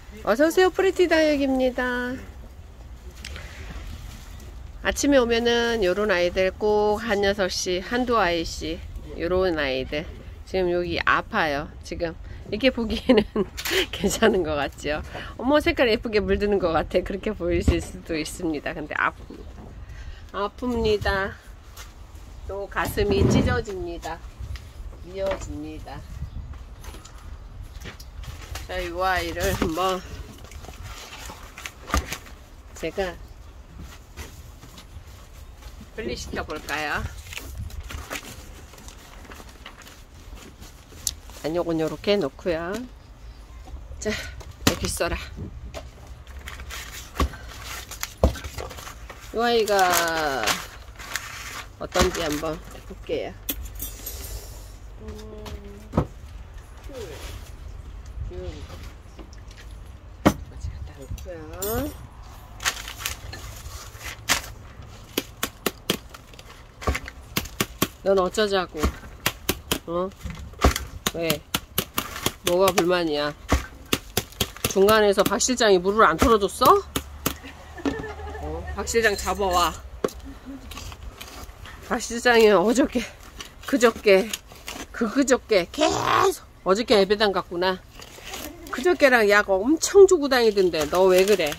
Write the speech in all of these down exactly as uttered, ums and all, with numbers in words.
어서오세요. 프리티다육입니다. 아침에 오면은 요런 아이들 꼭 한 녀석씩, 한두 아이씩, 요런 아이들. 지금 여기 아파요. 지금 이렇게 보기에는 괜찮은 것 같죠? 어머, 색깔 예쁘게 물드는 것 같아. 그렇게 보이실 수도 있습니다. 근데 아픕니다. 아픕니다. 또 가슴이 찢어집니다. 미어집니다. 자, 이 아이를 한번 제가 분리시켜 볼까요? 자, 요건 요렇게 놓고요. 자, 여기 있어라. 이 아이가 어떤지 한번 볼게요. 같이 갖다 놓고요. 넌 어쩌자고? 어? 왜? 뭐가 불만이야? 중간에서 박 실장이 물을 안 털어줬어? 어? 박 실장 잡아와. 박 실장이 어저께, 그저께, 그 그저께 계속 어저께 예배당 갔구나. 그저께랑 약 엄청 주고 다니던데 너 왜 그래?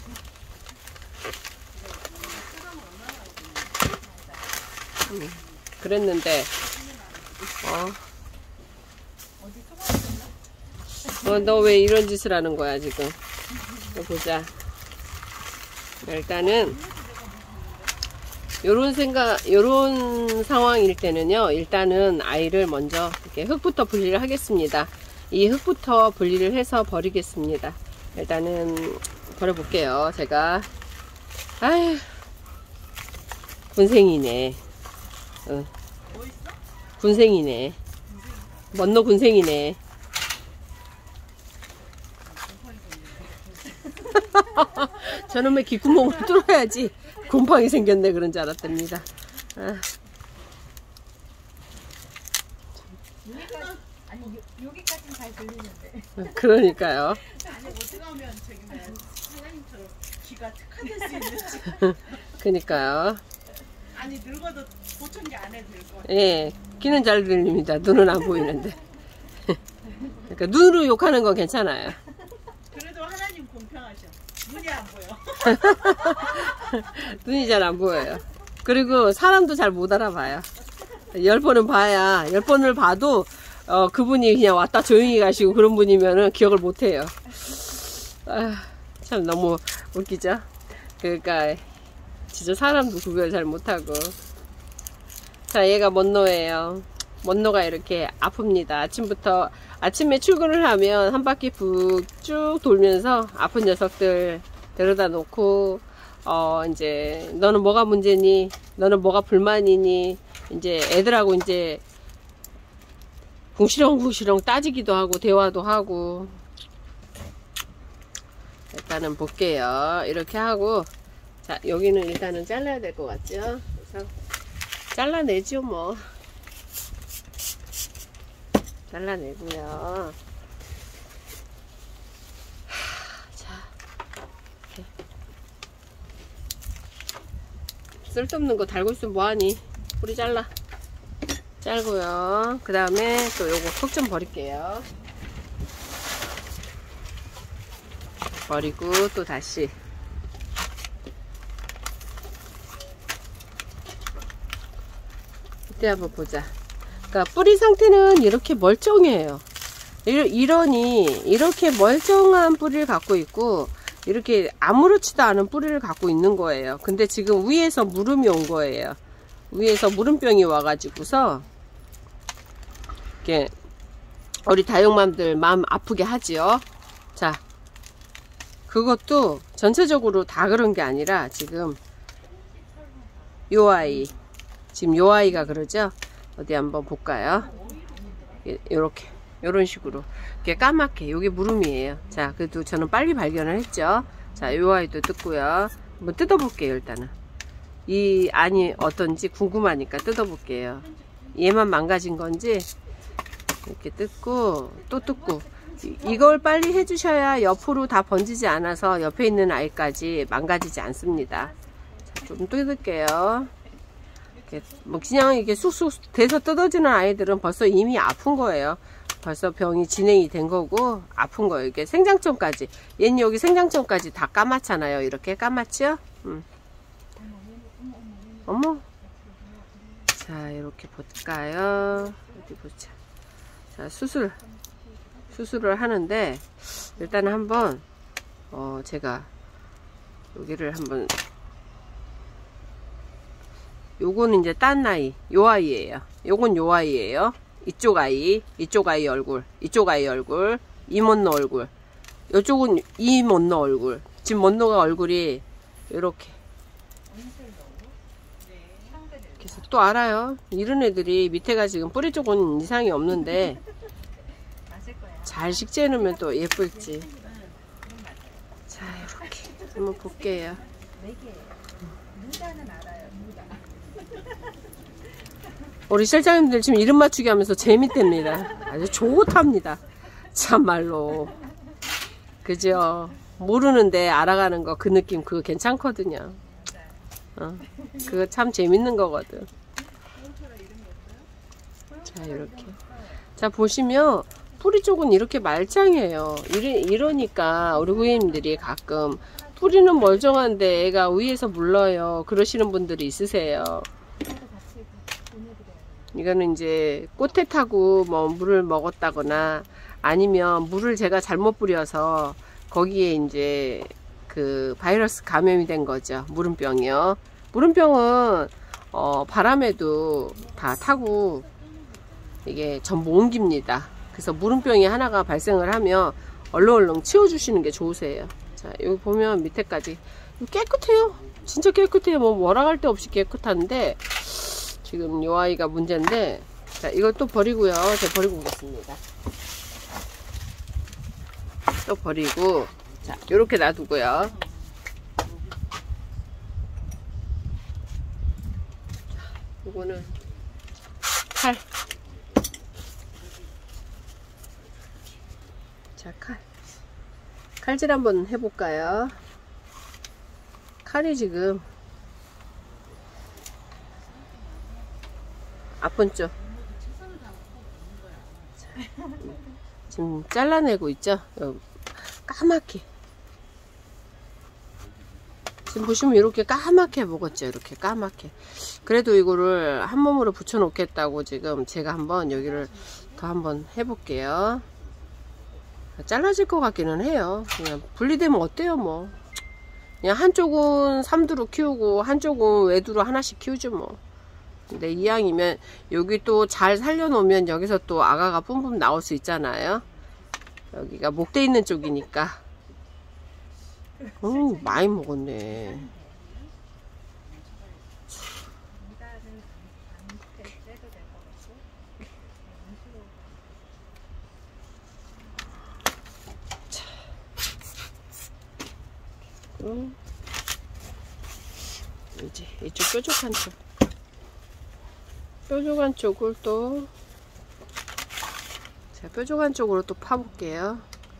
응, 그랬는데 어? 어, 너 왜 이런 짓을 하는 거야 지금? 보자. 일단은 요런 생각, 요런 상황일 때는요, 일단은 아이를 먼저 이렇게 흙부터 분리를 하겠습니다. 이 흙부터 분리를 해서 버리겠습니다. 일단은 버려볼게요. 제가 아휴, 군생이네. 어. 군생이네. 먼너 군생이네. 저놈의 귓구멍을 뚫어야지 곰팡이 생겼네 그런 줄 알았답니다. 아. 아니 여기까지는 잘 들리는데. 그러니까요. 아니 어떻게 하면 저기 사장님처럼 귀가 특화될 수 있는지. 그러니까요. 아니 늙어도 보청기 안 해도 될 것 같아요. 예, 귀는 잘 들립니다. 눈은 안 보이는데. 그러니까 눈으로 욕하는 건 괜찮아요. 그래도 하나님 공평하셔. 눈이 안 보여. 눈이 잘 안 보여요. 그리고 사람도 잘 못 알아봐요. 열 번은 봐야, 열 번을 봐도 어, 그분이 그냥 왔다 조용히 가시고 그런 분이면은 기억을 못 해요. 아, 참 너무 웃기죠? 그러니까 진짜 사람도 구별 잘 못하고. 자, 얘가 먼노예요. 먼노가 이렇게 아픕니다. 아침부터 아침에 출근을 하면 한 바퀴 푹 쭉 돌면서 아픈 녀석들 데려다 놓고, 어 이제 너는 뭐가 문제니? 너는 뭐가 불만이니? 이제 애들하고 이제 궁시렁궁시렁 따지기도 하고 대화도 하고. 일단은 볼게요. 이렇게 하고, 자, 여기는 일단은 잘라야 될 것 같죠? 그래서 잘라내죠 뭐. 잘라내고요. 자, 이렇게 쓸데없는 거 달고 있으면 뭐하니? 뿌리 잘라. 잘고요. 그 다음에 또 요거 흙 좀 버릴게요. 버리고 또 다시 이때 한번 보자. 그러니까 뿌리 상태는 이렇게 멀쩡해요. 이러니 이렇게 멀쩡한 뿌리를 갖고 있고 이렇게 아무렇지도 않은 뿌리를 갖고 있는 거예요. 근데 지금 위에서 물음이 온 거예요. 위에서 물음병이 와가지고서 이렇게 우리 다육맘들 마음 아프게 하지요. 자, 그것도 전체적으로 다 그런 게 아니라 지금 요 아이, 지금 요 아이가 그러죠. 어디 한번 볼까요? 요렇게 요런 식으로 이렇게 까맣게 요게 물음이에요. 자, 그래도 저는 빨리 발견을 했죠. 자, 요 아이도 뜯고요. 한번 뜯어볼게요. 일단은 이 안이 어떤지 궁금하니까 뜯어볼게요. 얘만 망가진 건지 이렇게 뜯고 또 뜯고 이- 이걸 빨리 해주셔야 옆으로 다 번지지 않아서 옆에 있는 아이까지 망가지지 않습니다. 자, 좀 뜯을게요. 이렇게 뭐 그냥 이게 쑥쑥 돼서 뜯어지는 아이들은 벌써 이미 아픈 거예요. 벌써 병이 진행이 된 거고 아픈 거예요. 이게 생장점까지, 얘는 여기 생장점까지 다 까맣잖아요. 이렇게 까맣죠? 음. 어머. 자, 이렇게 볼까요? 어디 보자. 자, 수술. 수술을 하는데, 일단은 한번, 어, 제가, 여기를 한번, 요거는 이제 딴 아이, 요 아이예요. 요건 요 아이예요. 이쪽 아이, 이쪽 아이 얼굴, 이쪽 아이 얼굴, 이모노 얼굴. 요쪽은 이모노 얼굴. 지금 모노가 얼굴이, 요렇게. 그래서 또 알아요. 이런 애들이 밑에가 지금 뿌리 쪽은 이상이 없는데 잘 식재해 놓으면 또 예쁠지. 자, 이렇게 한번 볼게요. 우리 실장님들 지금 이름 맞추기 하면서 재밌답니다. 아주 좋답니다. 참말로. 그죠? 모르는데 알아가는 거 그 느낌 그거 괜찮거든요. 어, 그거 참 재밌는 거거든. 자, 이렇게. 자, 보시면 뿌리 쪽은 이렇게 말짱해요. 이러, 이러니까 우리 고객님들이 가끔 뿌리는 멀쩡한데 애가 위에서 물러요 그러시는 분들이 있으세요. 이거는 이제 꽃에 타고 뭐 물을 먹었다거나 아니면 물을 제가 잘못 뿌려서 거기에 이제 그 바이러스 감염이 된 거죠. 무름병이요. 무름병은 어 바람에도 다 타고 이게 전부 옮깁니다. 그래서 무름병이 하나가 발생을 하면 얼렁얼렁 치워주시는 게 좋으세요. 자, 여기 보면 밑에까지 깨끗해요. 진짜 깨끗해요. 뭐 뭐라 할 데 없이 깨끗한데 지금 요 아이가 문제인데, 자, 이것도 버리고요. 제가 버리고 오겠습니다. 또 버리고, 자, 요렇게 놔두고요. 요거는 칼. 자, 칼. 칼질 한번 해볼까요? 칼이 지금 아픈 쪽. 자, 지금 잘라내고 있죠? 여기 까맣게. 지금 보시면 이렇게 까맣게 먹었죠? 이렇게 까맣게. 그래도 이거를 한 몸으로 붙여 놓겠다고 지금 제가 한번 여기를 더 한번 해볼게요. 잘라질 것 같기는 해요. 그냥 분리되면 어때요, 뭐. 그냥 한쪽은 삼두로 키우고 한쪽은 외두로 하나씩 키우죠, 뭐. 근데 이왕이면 여기 또 잘 살려놓으면 여기서 또 아가가 뿜뿜 나올 수 있잖아요. 여기가 목대 있는 쪽이니까. 음, 많이 먹었네. 자. 음. 이제 이쪽 뾰족한 쪽. 뾰족한 쪽을 또, 자, 뾰족한 쪽으로 또 파볼게요.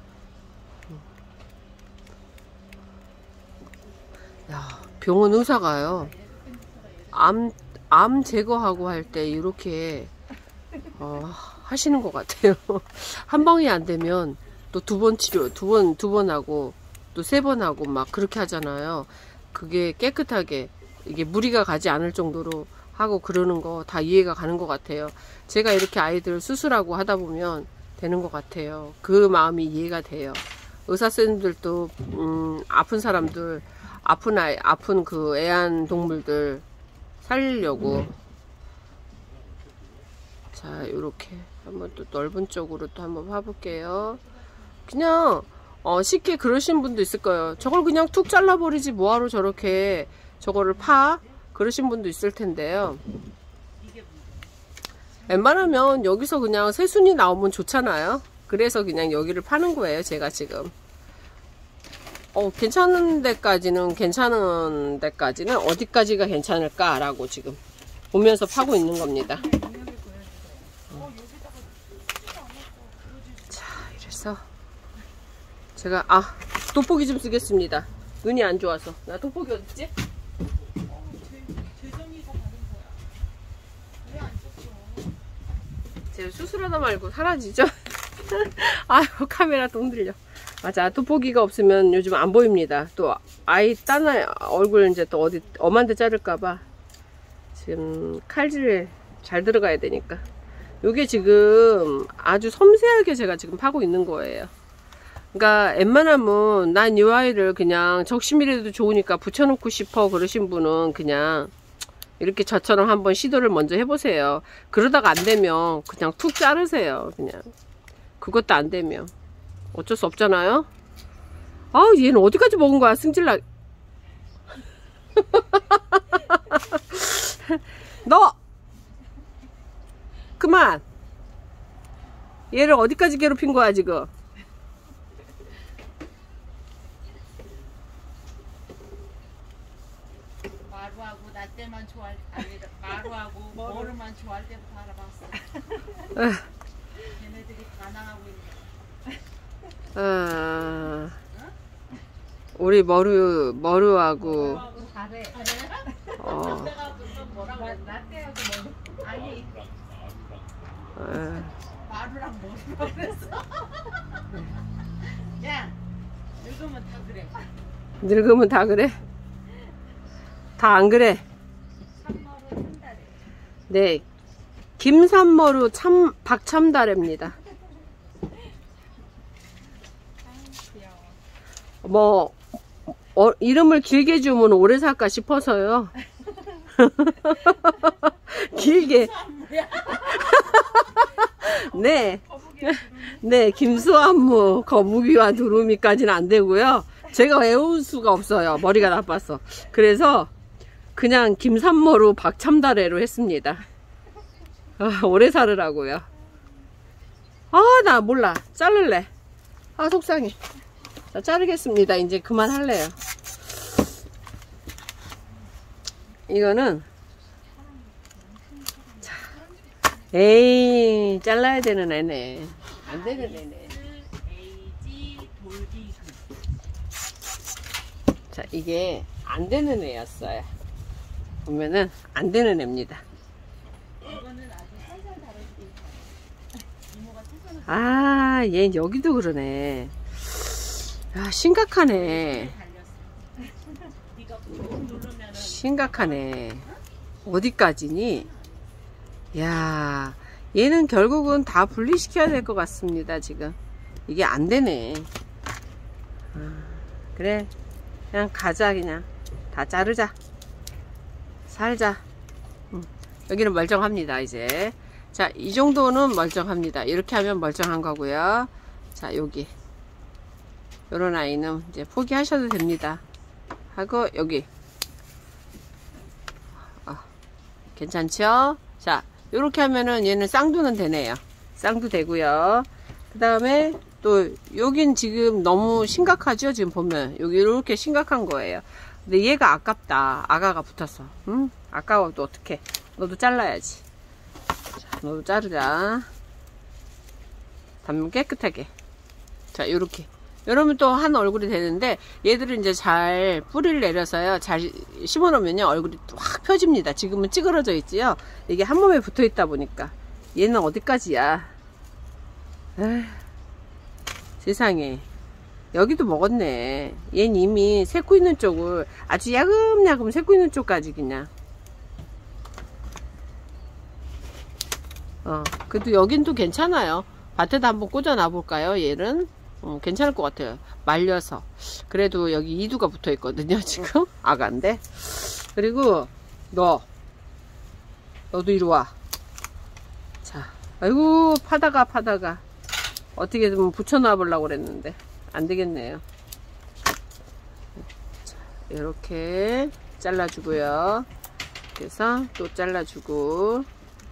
야, 병원 의사가요, 암, 암 제거하고 할 때 이렇게, 어, 하시는 것 같아요. 한 방이 안 되면 또 두 번 치료, 두 번, 두 번 하고, 또 세 번 하고 막 그렇게 하잖아요. 그게 깨끗하게, 이게 무리가 가지 않을 정도로 하고 그러는 거 다 이해가 가는 것 같아요. 제가 이렇게 아이들 수술하고 하다 보면 되는 것 같아요. 그 마음이 이해가 돼요. 의사 선생님들도 음, 아픈 사람들, 아픈 아이, 아픈 그 애완동물들 살리려고. 자, 요렇게 한번 또 넓은 쪽으로 또 한번 봐볼게요. 그냥 어, 쉽게 그러신 분도 있을 거예요. 저걸 그냥 툭 잘라버리지 뭐하러 저렇게 저거를 파? 그러신 분도 있을 텐데요. 웬만하면 여기서 그냥 새순이 나오면 좋잖아요. 그래서 그냥 여기를 파는 거예요, 제가 지금. 어, 괜찮은 데까지는, 괜찮은 데까지는 어디까지가 괜찮을까라고 지금 보면서 파고 있는 겁니다. 자, 이래서 제가 아 돋보기 좀 쓰겠습니다. 눈이 안 좋아서. 나 돋보기 어딨지? 재정이가 다른 거야. 왜 안 썼어? 제 수술하다 말고 사라지죠? 아유 카메라 또 흔들려. 맞아, 돋보기가 없으면 요즘 안 보입니다. 또 아이 딴 아이 얼굴 이제 또 어디 엄한 데 자를까봐 지금 칼질 잘 들어가야 되니까. 요게 지금 아주 섬세하게 제가 지금 파고 있는 거예요. 그러니까 웬만하면 난 이 아이를 그냥 적심이라도 좋으니까 붙여놓고 싶어 그러신 분은 그냥 이렇게 저처럼 한번 시도를 먼저 해보세요. 그러다가 안 되면 그냥 툭 자르세요. 그냥 그것도 안 되면 어쩔 수 없잖아요. 아우 얘는 어디까지 먹은 거야 승질나. 너 그만. 얘를 어디까지 괴롭힌 거야 지금. 마루하고 나 때만 좋아할 아니 마루하고 머루만 좋아할 때부터 알아봤어. 얘네들이 반항하고 있네. 아, 우리 머루 머루하고 잘해. 어, 내가 무슨 뭐라고 나 때하고 머루. 아니 아, 마루랑 머루라고 그랬어. 야 늙으면 다 그래. 늙으면 다 그래? 다 안 그래? 삼머루 한 달에. 네, 김삼머루 참 박참다래입니다. 귀여워. 뭐 어, 이름을 길게 주면 오래 살까 싶어서요. 길게. 네, 네, 김수환무 거북이와 두루미까지는 안 되고요. 제가 외울 수가 없어요. 머리가 나빠서. 그래서 그냥 김삼머루 박참다래로 했습니다. 아, 오래 살으라고요. 아, 나 몰라. 자를래. 아, 속상해. 자, 자르겠습니다. 이제 그만할래요. 이거는 자, 에이, 잘라야 되는 애네. 안 되는 애네. 에이지 돌기구. 자, 이게 안 되는 애였어요. 보면은 안 되는 애입니다. 이거는 아주 살살 다뤄지고 있어요. 이모가 찢어서 아, 얘 여기도 그러네. 아, 심각하네. 달렸어. 네가 꾹 누르면은 심각하네. 어디까지니? 야, 얘는 결국은 다 분리시켜야 될 것 같습니다. 지금 이게 안 되네. 아, 그래, 그냥 가자. 그냥 다 자르자. 살자. 음, 여기는 멀쩡합니다. 이제 자, 이 정도는 멀쩡합니다. 이렇게 하면 멀쩡한 거고요. 자, 여기 요런 아이는 이제 포기하셔도 됩니다. 하고 여기 아, 괜찮죠? 자, 요렇게 하면은 얘는 쌍두는 되네요. 쌍두 되고요. 그 다음에 또 여긴 지금 너무 심각하죠? 지금 보면 여기 이렇게 심각한 거예요. 근데 얘가 아깝다. 아가가 붙었어. 응? 아까워도 어떡해. 너도 잘라야지. 자, 너도 자르자. 단면 깨끗하게. 자, 요렇게. 이러면 또 한 얼굴이 되는데, 얘들은 이제 잘 뿌리를 내려서요. 잘 심어 놓으면요. 얼굴이 확 펴집니다. 지금은 찌그러져 있지요. 이게 한 몸에 붙어 있다 보니까. 얘는 어디까지야? 에휴, 세상에. 여기도 먹었네. 얘는 이미 새고 있는 쪽을 아주 야금야금 새고 있는 쪽까지 그냥. 어, 그래도 여긴 또 괜찮아요. 밭에다 한번 꽂아 놔볼까요? 얘는 어, 괜찮을 것 같아요. 말려서. 그래도 여기 이두가 붙어 있거든요. 지금 아가인데. 그리고 너 너도 이리 와. 자, 아이고 파다가 파다가 어떻게든 붙여 놔 보려고 그랬는데 안 되겠네요. 자, 이렇게 잘라주고요. 그래서 또 잘라주고,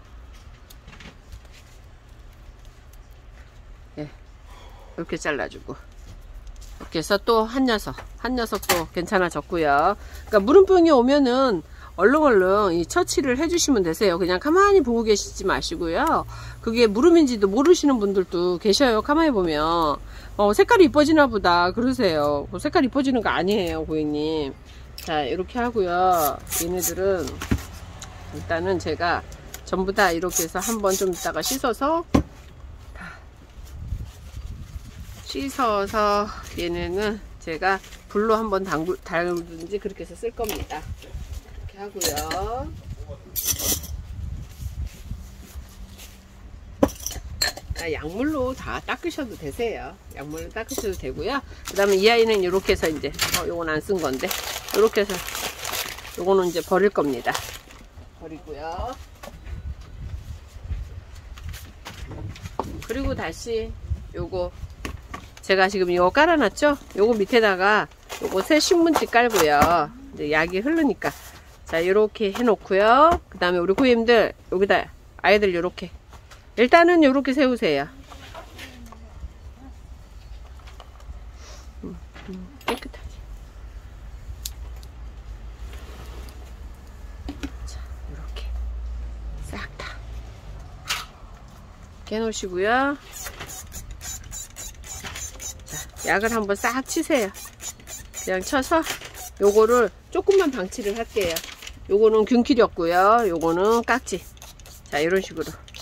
예, 이렇게 잘라주고, 이렇게 해서 또 한 녀석, 한 녀석도 괜찮아졌고요. 그러니까 물음병이 오면은 얼렁얼렁 이 처치를 해주시면 되세요. 그냥 가만히 보고 계시지 마시고요. 그게 물음인지도 모르시는 분들도 계셔요. 가만히 보면. 어, 색깔이 이뻐지나 보다 그러세요. 색깔 이뻐지는 거 아니에요, 고객님. 자, 이렇게 하고요. 얘네들은 일단은 제가 전부 다 이렇게 해서 한번 좀 이따가 씻어서 씻어서 얘네는 제가 불로 한번 달구든지 그렇게 해서 쓸 겁니다. 이렇게 하고요. 아, 약물로 다 닦으셔도 되세요. 약물로 닦으셔도 되고요. 그 다음에 이 아이는 이렇게 해서 이제 어, 요건 안 쓴 건데 이렇게 해서 요거는 이제 버릴 겁니다. 버리고요. 그리고 다시 요거 제가 지금 이거 깔아놨죠? 요거 밑에다가 요거 새 신문지 깔고요. 이제 약이 흐르니까 자 요렇게 해놓고요. 그 다음에 우리 고객님들 여기다 아이들 요렇게 일단은 요렇게 세우세요. 음, 음, 깨끗하게. 자, 요렇게 싹 다 깨놓으시고요. 자, 약을 한번 싹 치세요. 그냥 쳐서 요거를 조금만 방치를 할게요. 요거는 균키렸고요. 요거는 깍지. 자, 이런 식으로.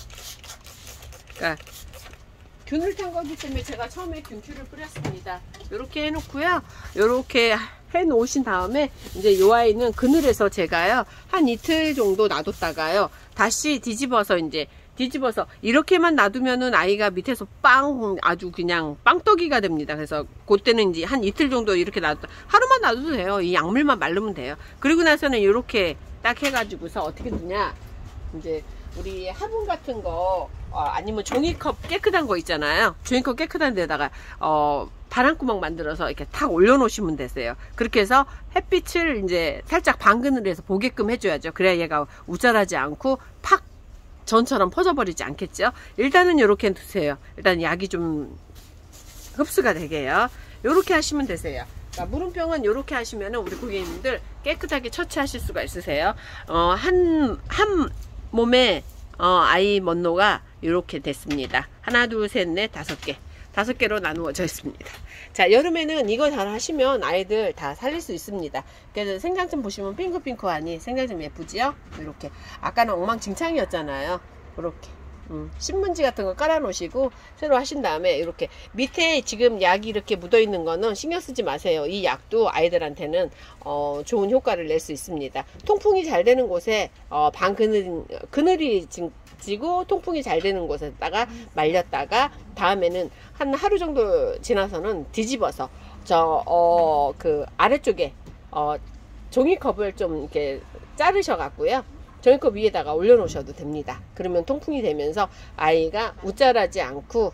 그러니까 균을 탄 거기 때문에 제가 처음에 균큐를 뿌렸습니다. 이렇게 해놓고요. 이렇게 해 놓으신 다음에 이제 요 아이는 그늘에서 제가요 한 이틀 정도 놔뒀다가요 다시 뒤집어서 이제 뒤집어서 이렇게만 놔두면은 아이가 밑에서 빵 아주 그냥 빵떡이가 됩니다. 그래서 그때는 이제 한 이틀 정도 이렇게 놔둬 하루만 놔둬도 돼요. 이 약물만 마르면 돼요. 그리고 나서는 이렇게 딱 해가지고서 어떻게 두냐 이제 우리 화분 같은 거 어, 아니면 종이컵 깨끗한 거 있잖아요. 종이컵 깨끗한 데다가 어, 바람구멍 만들어서 이렇게 탁 올려 놓으시면 되세요. 그렇게 해서 햇빛을 이제 살짝 방근을 해서 보게끔 해줘야죠. 그래야 얘가 우짜라지 않고 팍 전처럼 퍼져버리지 않겠죠. 일단은 이렇게 두세요. 일단 약이 좀 흡수가 되게요. 이렇게 하시면 되세요. 그러니까 물음병은 이렇게 하시면은 우리 고객님들 깨끗하게 처치하실 수가 있으세요. 어, 한, 한 몸에 어, 아이 먼노가 이렇게 됐습니다. 하나, 둘, 셋, 넷, 다섯 개. 다섯 개로 나누어져 있습니다. 자, 여름에는 이거 잘 하시면 아이들 다 살릴 수 있습니다. 그래서 생장점 보시면 핑크핑크하니 생장점 예쁘지요? 이렇게. 아까는 엉망진창이었잖아요. 이렇게. 음, 신문지 같은 거 깔아 놓으시고 새로 하신 다음에 이렇게 밑에 지금 약이 이렇게 묻어 있는 거는 신경 쓰지 마세요. 이 약도 아이들한테는 어, 좋은 효과를 낼 수 있습니다. 통풍이 잘 되는 곳에 어, 방 그늘, 그늘이 지고 통풍이 잘 되는 곳에다가 말렸다가 다음에는 한 하루 정도 지나서는 뒤집어서 저 어, 그 아래쪽에 어, 종이컵을 좀 이렇게 자르셔 갖고요. 종이컵 위에다가 올려 놓으셔도 됩니다. 그러면 통풍이 되면서 아이가 우짜라지 않고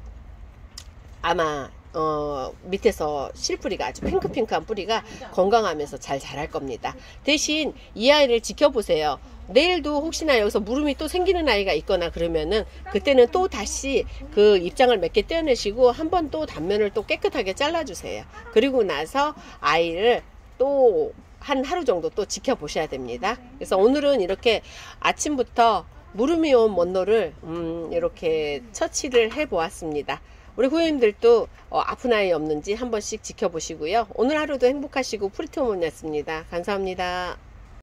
아마 어, 밑에서 실뿌리가 아주 핑크핑크한 뿌리가 건강하면서 잘 자랄 겁니다. 대신 이 아이를 지켜보세요. 내일도 혹시나 여기서 물음이 또 생기는 아이가 있거나 그러면은 그때는 또 다시 그 입장을 몇 개 떼어내시고 한번 또 단면을 또 깨끗하게 잘라주세요. 그리고 나서 아이를 또 한 하루 정도 또 지켜보셔야 됩니다. 그래서 오늘은 이렇게 아침부터 물음이 온 먼노를 음, 이렇게 처치를 해 보았습니다. 우리 고객님들도 어, 아픈 아이 없는지 한 번씩 지켜보시고요. 오늘 하루도 행복하시고 프리티모니였습니다. 감사합니다.